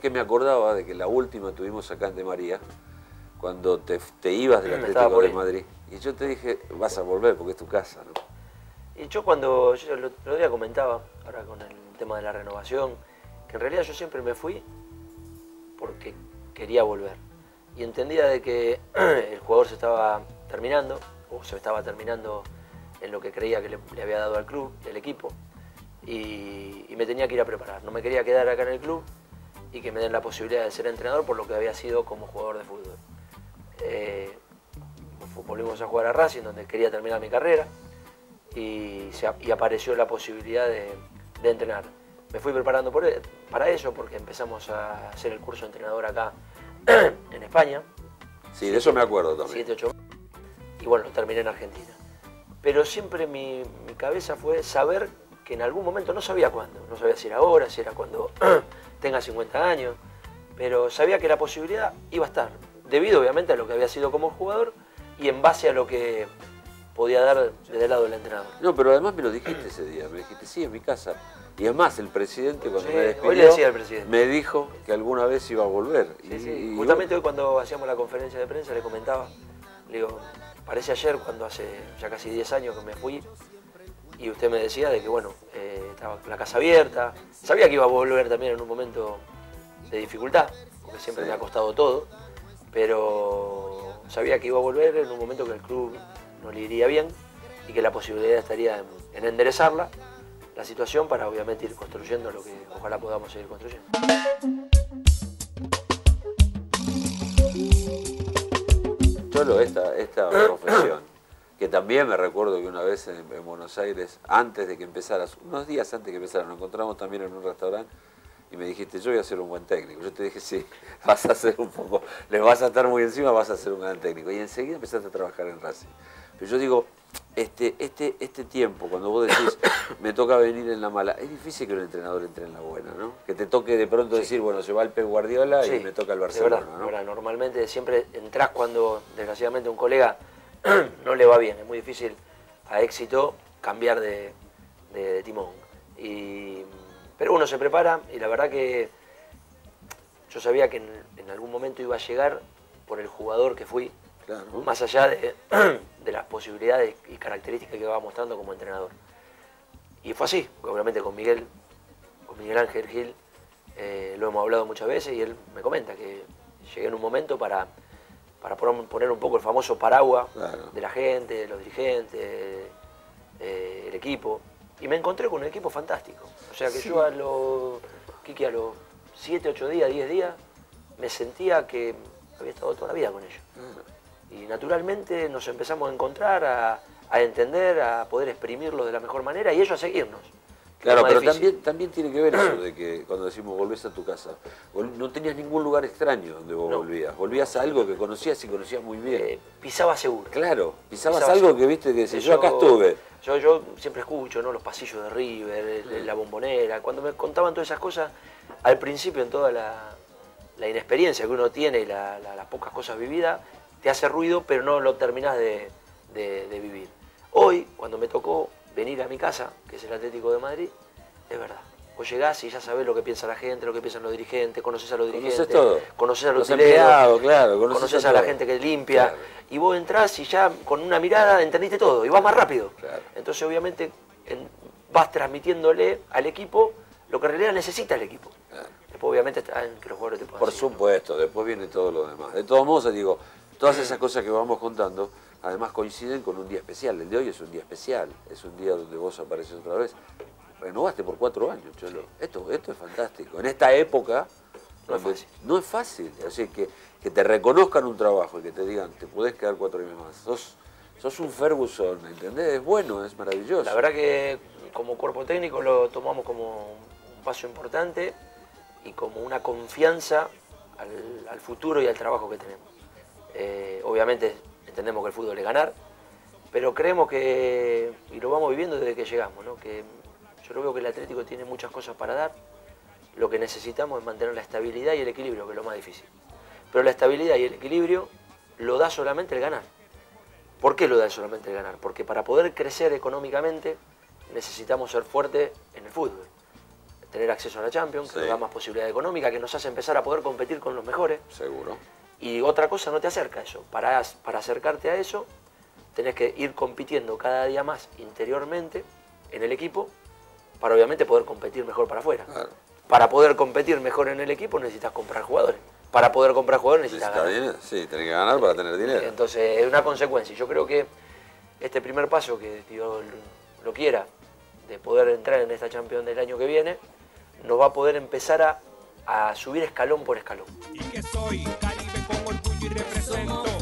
que me acordaba de que la última tuvimos acá en De María, cuando te ibas del Atlético de Madrid. Y yo te dije, vas a volver porque es tu casa, ¿no? Y yo el otro día comentaba, ahora con el tema de la renovación, que en realidad yo siempre me fui porque quería volver. Y entendía de que el jugador se estaba terminando, o se estaba terminando en lo que creía que le había dado al club, al equipo, y me tenía que ir a preparar. No me quería quedar acá en el club y que me den la posibilidad de ser entrenador por lo que había sido como jugador de fútbol. Volvimos a jugar a Racing, donde quería terminar mi carrera, y apareció la posibilidad de entrenar. Me fui preparando para eso, porque empezamos a hacer el curso de entrenador acá en España. Sí, de eso me acuerdo también. 7, 8 meses. Y bueno, lo terminé en Argentina. Pero siempre mi cabeza fue saber que en algún momento, no sabía cuándo, no sabía si era ahora, si era cuando tenga 50 años, pero sabía que la posibilidad iba a estar, debido obviamente a lo que había sido como jugador y en base a lo que podía dar desde el lado del entrenador. No, pero además me lo dijiste ese día, me dijiste, sí, en mi casa. Y es más, el presidente cuando me despidió, hoy le decía al presidente, me dijo que alguna vez iba a volver. Sí. Justamente hoy cuando hacíamos la conferencia de prensa le comentaba, le digo, parece ayer cuando hace ya casi 10 años que me fui y usted me decía de que bueno, estaba la casa abierta, sabía que iba a volver también en un momento de dificultad, porque siempre me ha costado todo, pero sabía que iba a volver en un momento que el club no le iría bien y que la posibilidad estaría en enderezarla la situación para obviamente ir construyendo lo que ojalá podamos seguir construyendo. Cholo, esta profesión, que también me recuerdo que una vez en Buenos Aires, antes de que empezaras, unos días antes de que empezaras, nos encontramos también en un restaurante y me dijiste, yo voy a ser un buen técnico. Yo te dije, sí, vas a ser un poco, les vas a estar muy encima, vas a ser un gran técnico. Y enseguida empezaste a trabajar en Racing. Pero yo digo, este tiempo, cuando vos decís, me toca venir en la mala, es difícil que un entrenador entre en la buena, ¿no? Que te toque de pronto decir, bueno, se va el Pep Guardiola y me toca el Barcelona, de ¿no? verdad, normalmente siempre entrás cuando, desgraciadamente, un colega no le va bien. Es muy difícil a éxito cambiar de timón. Pero uno se prepara y la verdad que yo sabía que en algún momento iba a llegar por el jugador que fui, claro, más allá de las posibilidades y características que iba mostrando como entrenador. Y fue así, obviamente con Miguel Ángel Gil lo hemos hablado muchas veces y él me comenta que llegué en un momento para poner un poco el famoso paraguas, claro, de la gente, de los dirigentes, el equipo. Y me encontré con un equipo fantástico. O sea que yo a los 7, 8 días, 10 días, me sentía que había estado toda la vida con ellos. Y naturalmente nos empezamos a encontrar, a entender, a poder exprimirlo de la mejor manera y ellos a seguirnos. Claro, pero también tiene que ver eso de que cuando decimos volvés a tu casa, no tenías ningún lugar extraño donde vos volvías. Volvías a algo que conocías y conocías muy bien. Pisaba seguro. Claro, pisabas algo que viste que decís, yo acá estuve. Yo siempre escucho, ¿no?, los pasillos de River, la Bombonera. Cuando me contaban todas esas cosas, al principio en toda la inexperiencia que uno tiene y las pocas cosas vividas, te hace ruido, pero no lo terminás de vivir. Hoy, cuando me tocó venir a mi casa, que es el Atlético de Madrid, es verdad. Vos llegás y ya sabés lo que piensa la gente, lo que piensan los dirigentes, conoces a los dirigentes, conoces a los empleados, claro, conoces a la gente que limpia, claro, y vos entrás y ya con una mirada entendiste todo y vas más rápido. Claro. Entonces obviamente vas transmitiéndole al equipo lo que en realidad necesita el equipo. Claro. Después obviamente está en que los jugadores te puedan Por supuesto, ¿no? Después viene todo lo demás. De todos modos, digo, todas esas cosas que vamos contando, además coinciden con un día especial. El de hoy es un día especial, es un día donde vos apareces otra vez. Renovaste por 4 años, Cholo. Esto es fantástico. En esta época no es fácil. O sea, que te reconozcan un trabajo y que te digan, te podés quedar 4 años más. Sos un Ferguson, ¿entendés? Es bueno, es maravilloso. La verdad que como cuerpo técnico lo tomamos como un paso importante y como una confianza al futuro y al trabajo que tenemos. Obviamente entendemos que el fútbol es ganar, pero creemos que, y lo vamos viviendo desde que llegamos, ¿no?, que yo lo veo que el Atlético tiene muchas cosas para dar. Lo que necesitamos es mantener la estabilidad y el equilibrio, que es lo más difícil. Pero la estabilidad y el equilibrio lo da solamente el ganar. ¿Por qué lo da solamente el ganar? Porque para poder crecer económicamente necesitamos ser fuertes en el fútbol. tener acceso a la Champions, que Sí. nos da más posibilidad económica, que nos hace empezar a poder competir con los mejores. Seguro. Y otra cosa no te acerca a eso. Para acercarte a eso, tenés que ir compitiendo cada día más interiormente en el equipo, para obviamente poder competir mejor para afuera. Claro. Para poder competir mejor en el equipo necesitas comprar jugadores. Para poder comprar jugadores necesitas ganar. Dinero? Sí, tenés que ganar para tener dinero. Entonces es una consecuencia. Yo creo que este primer paso, que Dios lo quiera, de poder entrar en esta Champions del año que viene, nos va a poder empezar a subir escalón por escalón. Y que soy Caribe con orgullo y represento.